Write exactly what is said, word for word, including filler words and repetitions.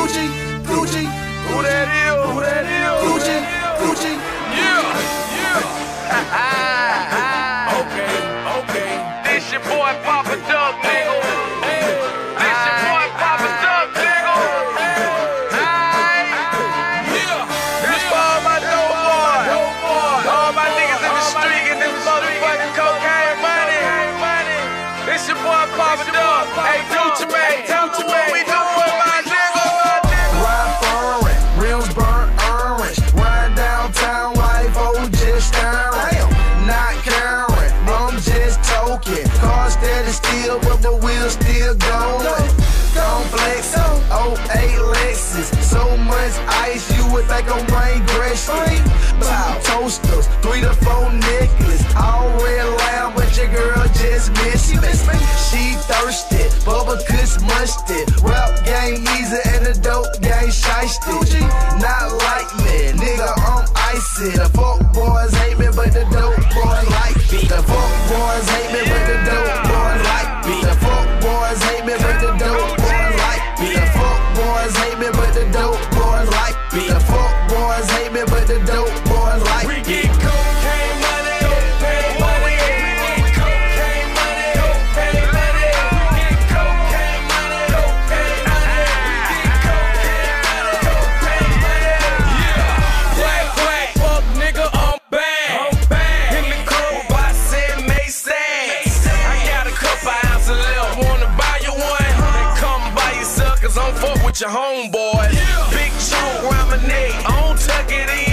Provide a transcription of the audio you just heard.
Gucci, Gucci. Who that is? Who that is? Gucci, Gucci. Yeah, yeah. Okay, okay. This your boy Papa Duck, nigga. This your boy Papa Duck, nigga. Yeah. This for all my dope boys. All my niggas in the street getting this motherfucking cocaine money. This your boy Papa Duck. Hey, Gucci Mane, tell me what we doing, my nigga. Ride foreign, rims burn orange. Ride downtown, life, oh, just staring. Not caring, I'm just toking. Car steady still, but the wheels still going. Gon' flex, oh eight Lexus. So much ice, you would think I'm Wayne Gretzky. Two toasters, three to four necklace. All red lamb, but your girl just missed me. She thirsty, Bubba Kush musty. Rap game easy and the dope game shiesty. Not like me, nigga, I'm icy. The fuck boys hate me, but the dope boys like me. The fuck boys hate me, but the dope boys like me. The fuck boys hate me, but the dope boys like me. The fuck boys hate me, but the dope boys like me. The fuck boys hate me, but the dope boys like me. We get cocaine money, cocaine money. We get cocaine money, cocaine money. We get cocaine money, cocaine money. We get cocaine money, cocaine money. Yeah, quack quack, fuck nigga, I'm bad. I'm bad. In the club, I said Macy's. I got a couple ounces left, wanna buy you one? Then come buy yourself, cause I'm fuck with your homeboy. Big choke round my neck, I don't tuck it in.